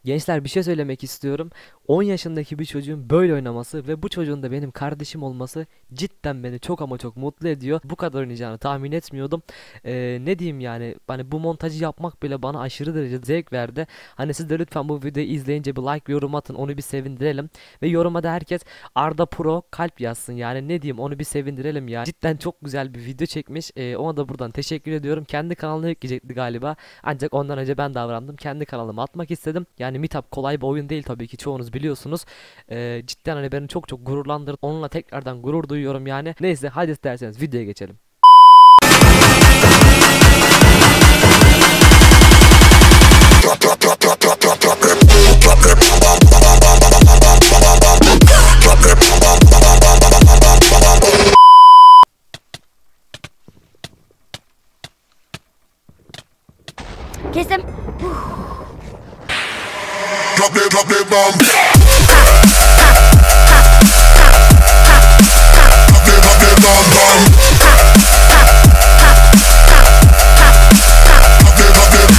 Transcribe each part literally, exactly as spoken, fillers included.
Gençler bir şey söylemek istiyorum. on yaşındaki bir çocuğun böyle oynaması ve bu çocuğun da benim kardeşim olması cidden beni çok ama çok mutlu ediyor. Bu kadar oynayacağını tahmin etmiyordum. Ee, ne diyeyim yani hani bu montajı yapmak bile bana aşırı derecede zevk verdi. Hani siz de lütfen bu videoyu izleyince bir like, bir yorum atın, onu bir sevindirelim. Ve yoruma da herkes Arda Pro kalp yazsın, yani ne diyeyim, onu bir sevindirelim ya. Cidden çok güzel bir video çekmiş. Ee, ona da buradan teşekkür ediyorum. Kendi kanalına yükleyecekti galiba. Ancak ondan önce ben davrandım. Kendi kanalıma atmak istedim. Yani Meetup kolay bir oyun değil, tabii ki çoğunuz biliyorsunuz. Ee, cidden hani beni çok çok gururlandırdı. Onunla tekrardan gurur duyuyorum yani. Neyse, hadi isterseniz videoya geçelim. Kestim. Drop the, drop the bomb. Drop the, drop the bomb, bomb. Drop the, drop the.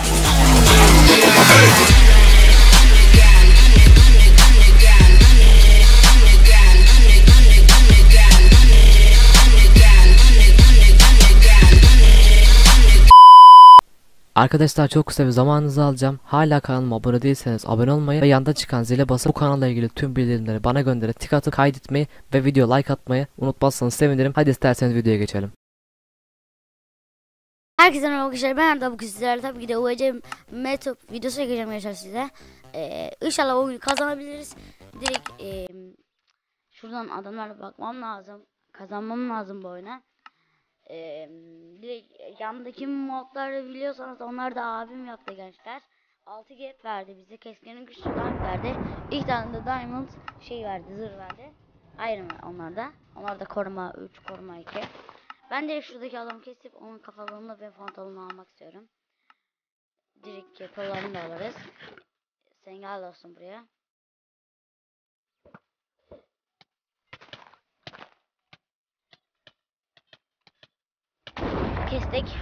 Arkadaşlar çok kısa bir zamanınızı alacağım. Hala kanalıma abone değilseniz abone olmayı ve yanda çıkan zile basıp bu kanalla ilgili tüm bildirimleri bana gönderip tik atıp kaydetmeyi ve video like atmayı unutmazsanız sevinirim. Hadi isterseniz videoya geçelim. Herkese merhaba arkadaşlar, ben Arda. Bugün sizlerle tabii ki de U E C Meetup videosu çekeceğim arkadaşlar size. Ee, inşallah o gün kazanabiliriz. Direkt e, şuradan adamlara bakmam lazım. Kazanmam lazım bu oyuna. Ee, direkt yandaki modları biliyorsanız onlar da abim yaptı gençler. altı gap verdi bize, keskin güçlü diamond verdi. İlk tane de diamond şey verdi, zırh verdi. Ayrı onlar da. Onlar da koruma üç, koruma iki. Ben de şuradaki adamı kesip onun kafalığını ve pantolonunu almak istiyorum. Direkt yapılarını da alırız. Sen gel olsun buraya. Kestik.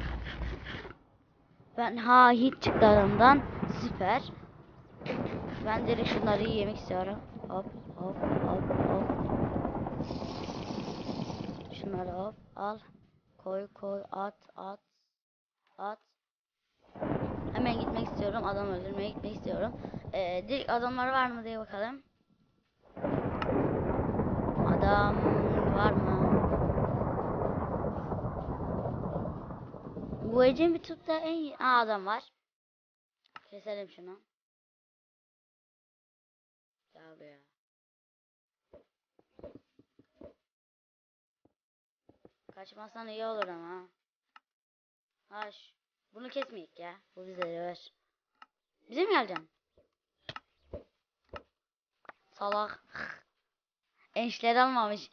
Ben ha hit çıktı adamdan. Süper. Ben direkt şunları yemek istiyorum. Hop hop hop hop. Şunları hop al. Koy koy at at. At. Hemen gitmek istiyorum. Adam öldürmeye gitmek istiyorum. Ee, direkt adamlar var mı diye bakalım. Adam var mı? Bu Ece bir tutta en iyi. Aa, adam var. Keselim şunu. Gel buraya. Kaçmazsan iyi olur ama. Haş. Bunu kesmeyek ya. Bu bize ver. Bize mi geleceksin? Salak. Enişler almamış.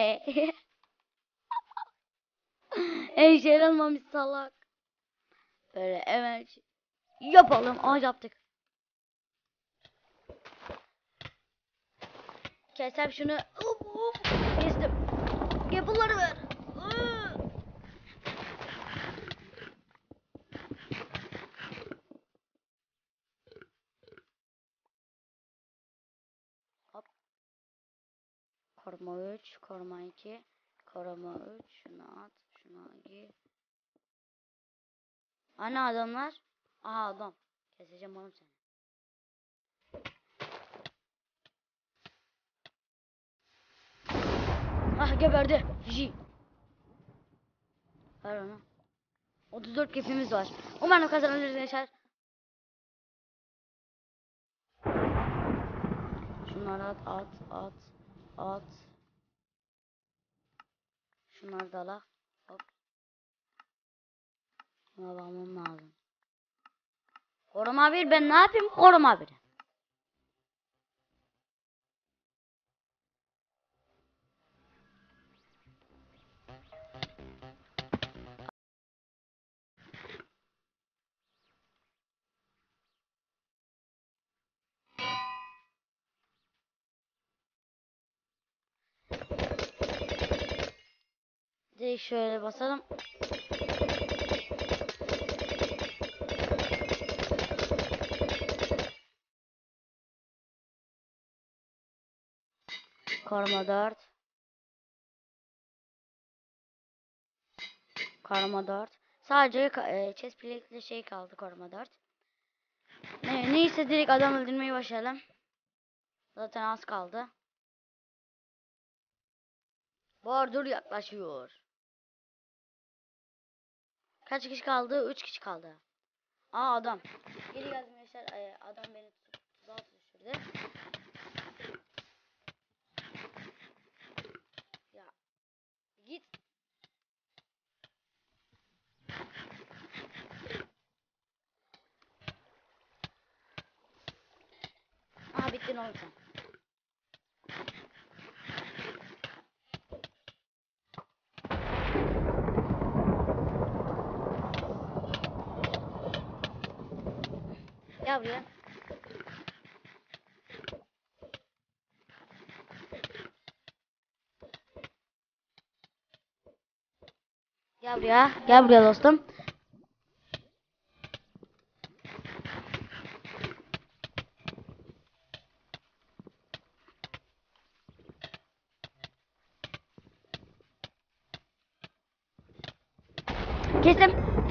Enişler almamış salak. Böyle hemen yapalım. Aa, yaptık. Kesem şunu. Kestim. Yapıları ver. Hop. Koruma üç, koruma iki, koruma üç. Şunu at, şunu giy. Ana adamlar. Aha adam. Keseceğim oğlum seni. Ah, geberdi. J. Ver onu. otuz dört kepimiz var. Umarım kazanırız gençler. Şunları at at at at. Şunları da al. Hop. Şuna bakmam lazım. Koruma bir, ben ne yapayım koruma bir. Direkt şöyle basalım. Koruma dört. Koruma dört. Sadece e, chest plate'li şey kaldı, koruma dört. Ne, neyse direkt adam öldürmeyi başlayalım. Zaten az kaldı. Bordur yaklaşıyor. Kaç kişi kaldı? üç kişi kaldı. Aa, adam. Geri geldim gençler. Ee, adam beni tuzağa düşürdü. Ya git. Aa, bittin oğlum sen. Gel buraya. Gel buraya. Gel buraya dostum. Kestim.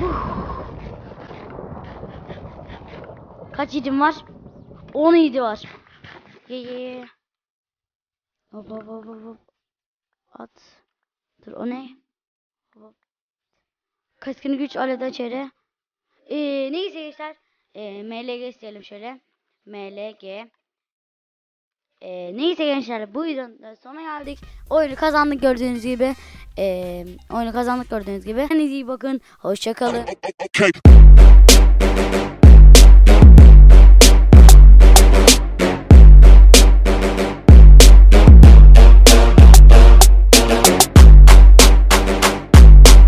Kaç yiğidim var? on yiğidi var. Ye ye ye. Hop hop hop hop hop. At. Dur, o ne? Hop. Keskin güç aleda içeri. Ee, neyse gençler. Ee, M L G isteyelim şöyle. M L G. Ee, neyse gençler, bu videonun da sonuna geldik. Oyunu kazandık gördüğünüz gibi. Ee, oyunu kazandık gördüğünüz gibi. Kendinize iyi bakın. Hoşça kalın. Okay.